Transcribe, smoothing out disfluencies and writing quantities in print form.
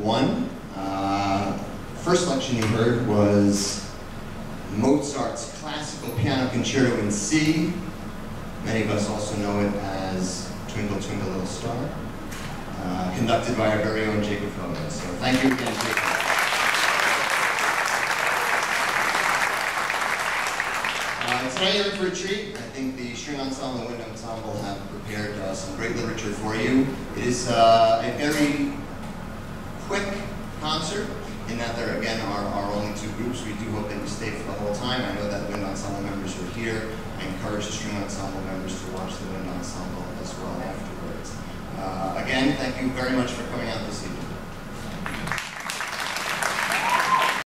1. First selection you heard was Mozart's classical piano concerto in C. Many of us also know it as Twinkle Twinkle Little Star, conducted by our very own Jacob. So thank you again, Jacob. Tonight you're in for a treat. I think the string ensemble and wind ensemble have prepared some great literature for you. It is a very quick concert in that there again are only 2 groups. We do hope that you stay for the whole time. I know that the wind ensemble members are here. I encourage the string ensemble members to watch the wind ensemble as well afterwards. Again, thank you very much for coming out this evening.